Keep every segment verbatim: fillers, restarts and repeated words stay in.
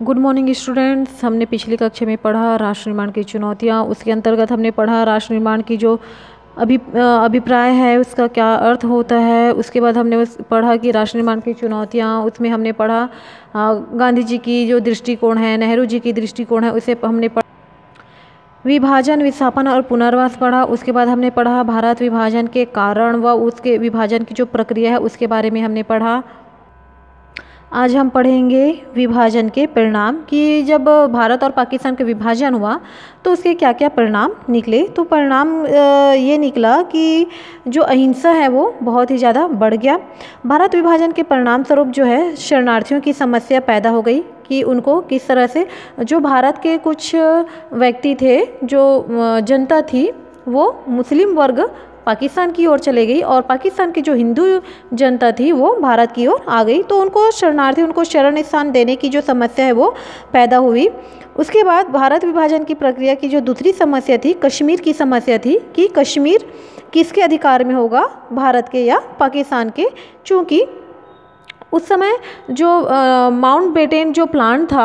Good morning students. हमने पिछली कक्षा में पढ़ा राष्ट्र निर्माण की चुनौतियाँ। उसके अंतर्गत हमने पढ़ा राष्ट्र निर्माण की जो अभि अभिप्राय है उसका क्या अर्थ होता है। उसके बाद हमने उस पढ़ा कि राष्ट्र निर्माण की चुनौतियाँ, उसमें हमने पढ़ा गांधी जी की जो दृष्टिकोण है, नेहरू जी की दृष्टिकोण है, उसे हमने पढ़ा। विभाजन, विस्थापन और पुनर्वास पढ़ा। उसके बाद हमने पढ़ा भारत विभाजन के कारण व उसके विभाजन की जो प्रक्रिया है उसके बारे में हमने पढ़ा। आज हम पढ़ेंगे विभाजन के परिणाम कि जब भारत और पाकिस्तान का विभाजन हुआ तो उसके क्या क्या परिणाम निकले। तो परिणाम ये निकला कि जो अहिंसा है वो बहुत ही ज़्यादा बढ़ गया। भारत विभाजन के परिणाम स्वरूप जो है शरणार्थियों की समस्या पैदा हो गई कि उनको किस तरह से जो भारत के कुछ व्यक्ति थे, जो जनता थी, वो मुस्लिम वर्ग पाकिस्तान की ओर चले गई और पाकिस्तान की जो हिंदू जनता थी वो भारत की ओर आ गई। तो उनको शरणार्थी उनको शरण स्थान देने की जो समस्या है वो पैदा हुई। उसके बाद भारत विभाजन की प्रक्रिया की जो दूसरी समस्या थी, कश्मीर की समस्या थी कि कश्मीर किसके अधिकार में होगा, भारत के या पाकिस्तान के। चूँकि उस समय जो माउंटबेटन जो प्लान था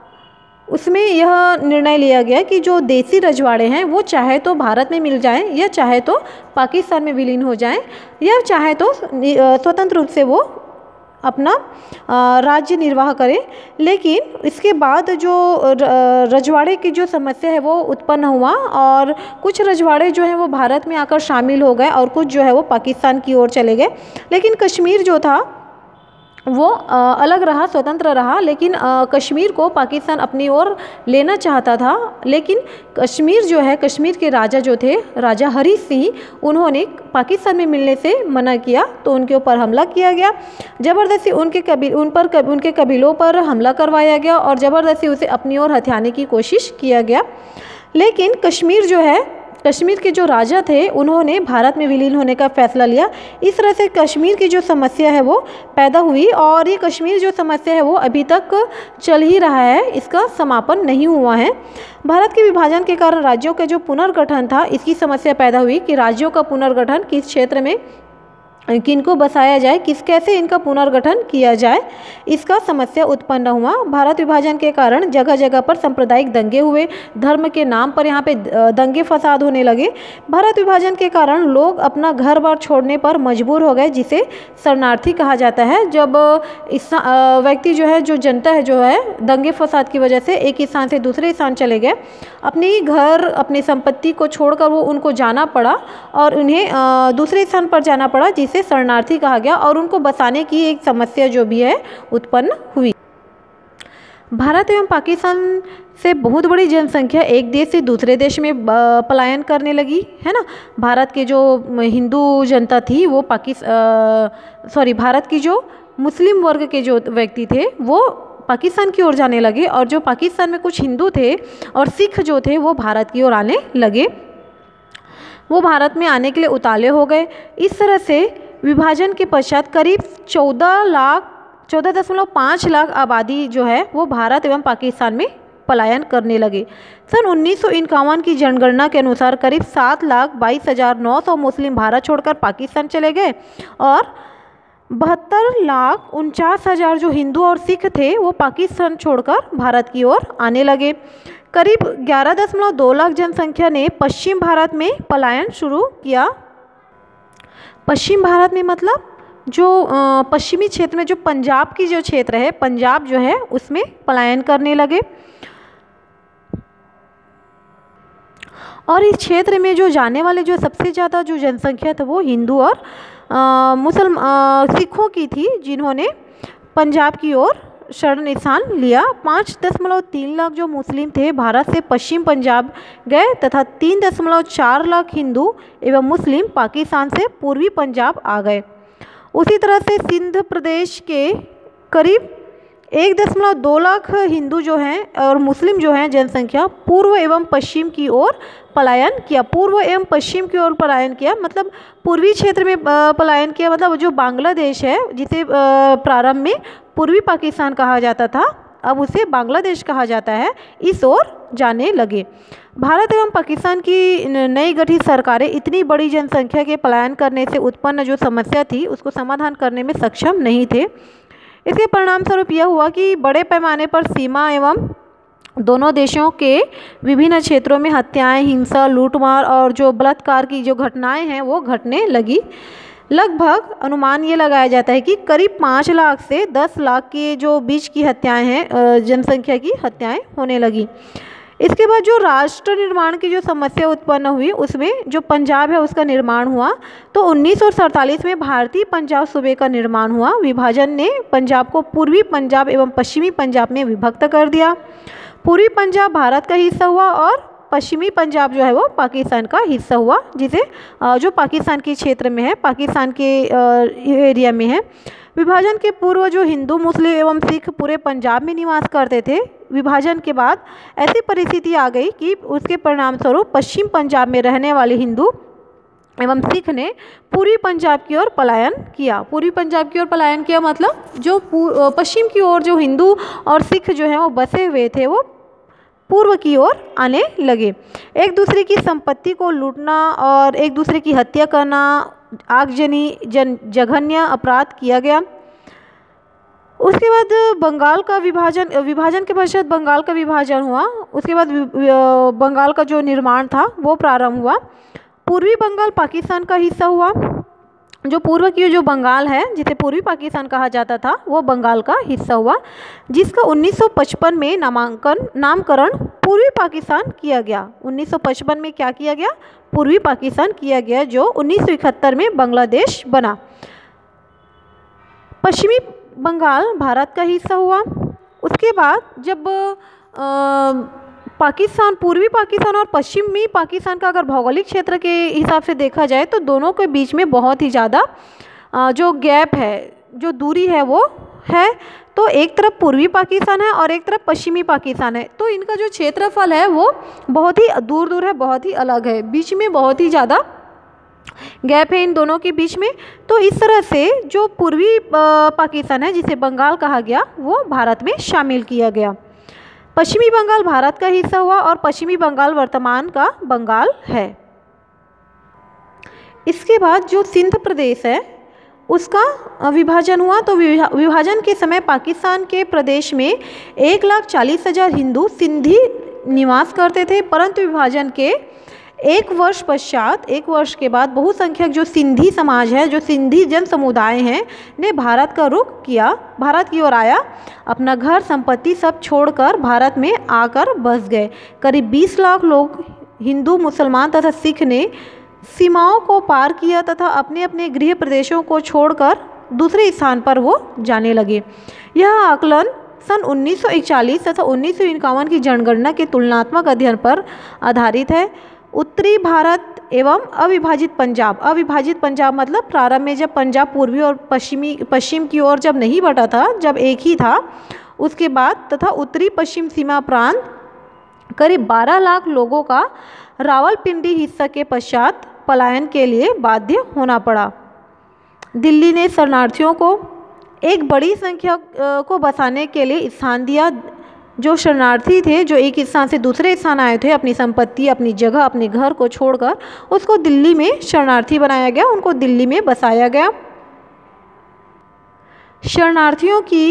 उसमें यह निर्णय लिया गया कि जो देसी रजवाड़े हैं वो चाहे तो भारत में मिल जाएं या चाहे तो पाकिस्तान में विलीन हो जाएं या चाहे तो स्वतंत्र रूप से वो अपना राज्य निर्वाह करें। लेकिन इसके बाद जो रजवाड़े की जो समस्या है वो उत्पन्न हुआ और कुछ रजवाड़े जो हैं वो भारत में आकर शामिल हो गए और कुछ जो है वो पाकिस्तान की ओर चले गए। लेकिन कश्मीर जो था वो अलग रहा, स्वतंत्र रहा। लेकिन कश्मीर को पाकिस्तान अपनी ओर लेना चाहता था। लेकिन कश्मीर जो है, कश्मीर के राजा जो थे, राजा हरी सिंह, उन्होंने पाकिस्तान में मिलने से मना किया तो उनके ऊपर हमला किया गया। ज़बरदस्ती उनके कबील उन पर कब, उनके कबीलों पर हमला करवाया गया और ज़बरदस्ती उसे अपनी ओर हथियाने की कोशिश किया गया। लेकिन कश्मीर जो है, कश्मीर के जो राजा थे उन्होंने भारत में विलीन होने का फैसला लिया। इस तरह से कश्मीर की जो समस्या है वो पैदा हुई और ये कश्मीर जो समस्या है वो अभी तक चल ही रहा है, इसका समापन नहीं हुआ है। भारत के विभाजन के कारण राज्यों का जो पुनर्गठन था, इसकी समस्या पैदा हुई कि राज्यों का पुनर्गठन किस क्षेत्र में किनको बसाया जाए, किस कैसे इनका पुनर्गठन किया जाए, इसका समस्या उत्पन्न हुआ। भारत विभाजन के कारण जगह जगह पर सांप्रदायिक दंगे हुए, धर्म के नाम पर यहाँ पे दंगे फसाद होने लगे। भारत विभाजन के कारण लोग अपना घर बार छोड़ने पर मजबूर हो गए, जिसे शरणार्थी कहा जाता है। जब इस व्यक्ति जो है, जो जनता है जो है, दंगे फसाद की वजह से एक स्थान से दूसरे स्थान चले गए, अपनी घर अपनी संपत्ति को छोड़कर वो उनको जाना पड़ा और उन्हें दूसरे स्थान पर जाना पड़ा, जिसे शरणार्थी कहा गया और उनको बसाने की एक समस्या जो भी है उत्पन्न हुई। भारत एवं पाकिस्तान से बहुत बड़ी जनसंख्या एक देश से दूसरे देश में पलायन करने लगी, है ना। भारत के जो हिंदू जनता थी वो पाकिस्तान सॉरी भारत की जो मुस्लिम वर्ग के जो व्यक्ति थे वो पाकिस्तान की ओर जाने लगे और जो पाकिस्तान में कुछ हिंदू थे और सिख जो थे वो भारत की ओर आने लगे। वो भारत में आने के लिए उताले हो गए। इस तरह से विभाजन के पश्चात करीब चौदह लाख चौदह दशमलव पाँच लाख आबादी जो है वो भारत एवं पाकिस्तान में पलायन करने लगे। सन उन्नीस सौ इक्यावन की जनगणना के अनुसार करीब सात लाख बाईस हज़ार नौ सौ मुस्लिम भारत छोड़कर पाकिस्तान चले गए और बहत्तर लाख उनचास हज़ार जो हिंदू और सिख थे वो पाकिस्तान छोड़कर भारत की ओर आने लगे। करीब ग्यारह दशमलव दो लाख जनसंख्या ने पश्चिम भारत में पलायन शुरू किया। पश्चिम भारत में मतलब जो पश्चिमी क्षेत्र में जो पंजाब की जो क्षेत्र है, पंजाब जो है उसमें पलायन करने लगे। और इस क्षेत्र में जो जाने वाले जो सबसे ज़्यादा जो जनसंख्या था वो हिंदू और मुसलमान सिखों की थी, जिन्होंने पंजाब की ओर शरण स्थान लिया। पाँच दशमलव तीन लाख जो मुस्लिम थे भारत से पश्चिम पंजाब गए तथा तीन दशमलव चार लाख हिंदू एवं मुस्लिम पाकिस्तान से पूर्वी पंजाब आ गए। उसी तरह से सिंध प्रदेश के करीब एक दशमलव दो लाख हिंदू जो हैं और मुस्लिम जो हैं जनसंख्या पूर्व एवं पश्चिम की ओर पलायन किया। पूर्व एवं पश्चिम की ओर पलायन किया मतलब पूर्वी क्षेत्र में पलायन किया, मतलब जो बांग्लादेश है जिसे प्रारंभ में पूर्वी पाकिस्तान कहा जाता था, अब उसे बांग्लादेश कहा जाता है, इस ओर जाने लगे। भारत एवं पाकिस्तान की नई गठित सरकारें इतनी बड़ी जनसंख्या के पलायन करने से उत्पन्न जो समस्या थी उसको समाधान करने में सक्षम नहीं थे। इसके परिणाम स्वरूप यह हुआ कि बड़े पैमाने पर सीमा एवं दोनों देशों के विभिन्न क्षेत्रों में हत्याएं, हिंसा, लूटमार और जो बलात्कार की जो घटनाएं हैं वो घटने लगी। लगभग अनुमान ये लगाया जाता है कि करीब पाँच लाख से दस लाख के जो बीच की हत्याएं हैं, जनसंख्या की हत्याएं होने लगी। इसके बाद जो राष्ट्र निर्माण की जो समस्या उत्पन्न हुई उसमें जो पंजाब है उसका निर्माण हुआ। तो उन्नीस सौ सैंतालीस में भारतीय पंजाब सूबे का निर्माण हुआ। विभाजन ने पंजाब को पूर्वी पंजाब एवं पश्चिमी पंजाब में विभक्त कर दिया। पूर्वी पंजाब भारत का हिस्सा हुआ और पश्चिमी पंजाब जो है वो पाकिस्तान का हिस्सा हुआ, जिसे जो पाकिस्तान के क्षेत्र में है, पाकिस्तान के एरिया में है। विभाजन के पूर्व जो हिंदू, मुस्लिम एवं सिख पूरे पंजाब में निवास करते थे। विभाजन के बाद ऐसी परिस्थिति आ गई कि उसके परिणाम स्वरूप पश्चिम पंजाब में रहने वाले हिंदू एवं सिख ने पूर्वी पंजाब की ओर पलायन किया। पूर्वी पंजाब की ओर पलायन किया मतलब जो पश्चिम की ओर जो हिंदू और सिख जो हैं वो बसे हुए थे वो पूर्व की ओर आने लगे। एक दूसरे की संपत्ति को लूटना और एक दूसरे की हत्या करना आगजनी जन जघन्य अपराध किया गया। उसके बाद बंगाल का विभाजन विभाजन के पश्चात बंगाल का विभाजन हुआ। उसके बाद बंगाल का जो निर्माण था वो प्रारंभ हुआ। पूर्वी बंगाल पाकिस्तान का हिस्सा हुआ। जो पूर्व की जो बंगाल है जिसे पूर्वी पाकिस्तान कहा जाता था वो बंगाल का हिस्सा हुआ, जिसका उन्नीस सौ पचपन में नामांकन नामकरण पूर्वी पाकिस्तान किया गया। उन्नीस सौ पचपन में क्या किया गया? पूर्वी पाकिस्तान किया गया, जो उन्नीस सौ इकहत्तर में बांग्लादेश बना। पश्चिमी बंगाल भारत का हिस्सा हुआ। उसके बाद जब आ, पाकिस्तान पूर्वी पाकिस्तान और पश्चिमी पाकिस्तान का अगर भौगोलिक क्षेत्र के हिसाब से देखा जाए तो दोनों के बीच में बहुत ही ज़्यादा जो गैप है, जो दूरी है वो है। तो एक तरफ पूर्वी पाकिस्तान है और एक तरफ पश्चिमी पाकिस्तान है, तो इनका जो क्षेत्रफल है वो बहुत ही दूर दूर है, बहुत ही अलग है, बीच में बहुत ही ज़्यादा गैप है इन दोनों के बीच में। तो इस तरह से जो पूर्वी पाकिस्तान है जिसे बंगाल कहा गया वो भारत में शामिल किया गया। पश्चिमी बंगाल भारत का हिस्सा हुआ और पश्चिमी बंगाल वर्तमान का बंगाल है। इसके बाद जो सिंध प्रदेश है उसका विभाजन हुआ। तो विभाजन के समय पाकिस्तान के प्रदेश में एक लाख चालीस हजार हिंदू सिंधी निवास करते थे, परंतु विभाजन के एक वर्ष पश्चात एक वर्ष के बाद बहुसंख्यक जो सिंधी समाज है, जो सिंधी जन समुदाय हैं, ने भारत का रुख किया, भारत की ओर आया। अपना घर संपत्ति सब छोड़कर भारत में आकर बस गए। करीब बीस लाख लोग हिंदू, मुसलमान तथा सिख ने सीमाओं को पार किया तथा अपने अपने गृह प्रदेशों को छोड़कर दूसरे स्थान पर वो जाने लगे। यह आकलन सन उन्नीस सौ इकतालीस तथा उन्नीस सौ इक्यावन की जनगणना के तुलनात्मक अध्ययन पर आधारित है। उत्तरी भारत एवं अविभाजित पंजाब, अविभाजित पंजाब मतलब प्रारंभ में जब पंजाब पूर्वी और पश्चिमी पश्चिम की ओर जब नहीं बटा था, जब एक ही था, उसके बाद तथा उत्तरी पश्चिम सीमा प्रांत करीब बारह लाख लोगों का रावलपिंडी हिस्सा के पश्चात पलायन के लिए बाध्य होना पड़ा। दिल्ली ने शरणार्थियों को एक बड़ी संख्या को बसाने के लिए स्थान दिया। जो शरणार्थी थे, जो एक स्थान से दूसरे स्थान आए थे, अपनी संपत्ति, अपनी जगह, अपने घर को छोड़कर, उसको दिल्ली में शरणार्थी बनाया गया, उनको दिल्ली में बसाया गया। शरणार्थियों की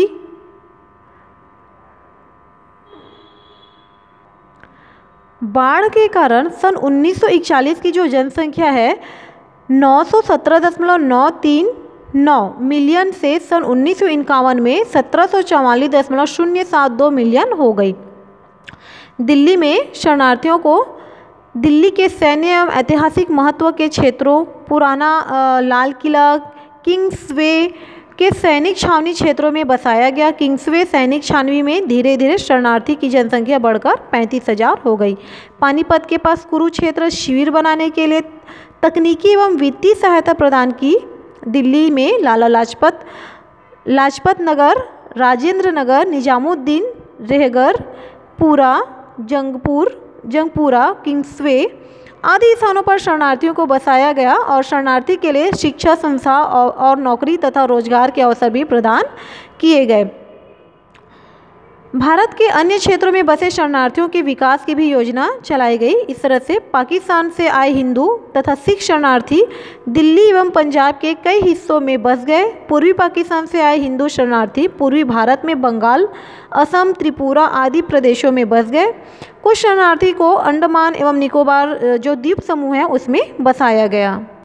बाढ़ के कारण सन उन्नीस सौ इकतालीस की जो जनसंख्या है नौ सौ सत्रह दशमलव नौ तीन नौ मिलियन से सन उन्नीस सौ इक्यावन में सत्रह सौ चौवालीस दशमलव शून्य सात दो मिलियन हो गई। दिल्ली में शरणार्थियों को दिल्ली के सैन्य एवं ऐतिहासिक महत्व के क्षेत्रों, पुराना लाल किला, किंग्सवे के सैनिक छावनी क्षेत्रों में बसाया गया। किंग्सवे सैनिक छावनी में धीरे धीरे शरणार्थी की जनसंख्या बढ़कर पैंतीस हजार हो गई। पानीपत के पास कुरुक्षेत्र शिविर बनाने के लिए तकनीकी एवं वित्तीय सहायता प्रदान की। दिल्ली में लाला लाजपत लाजपत नगर, राजेंद्र नगर, निजामुद्दीन, रेहगर, पूरा, जंगपुर जंगपुरा, किंग्सवे आदि स्थानों पर शरणार्थियों को बसाया गया और शरणार्थी के लिए शिक्षा संस्था और, और नौकरी तथा रोजगार के अवसर भी प्रदान किए गए। भारत के अन्य क्षेत्रों में बसे शरणार्थियों के विकास की भी योजना चलाई गई। इस तरह से पाकिस्तान से आए हिंदू तथा सिख शरणार्थी दिल्ली एवं पंजाब के कई हिस्सों में बस गए। पूर्वी पाकिस्तान से आए हिंदू शरणार्थी पूर्वी भारत में बंगाल, असम, त्रिपुरा आदि प्रदेशों में बस गए। कुछ शरणार्थी को अंडमान एवं निकोबार जो द्वीप समूह है उसमें बसाया गया।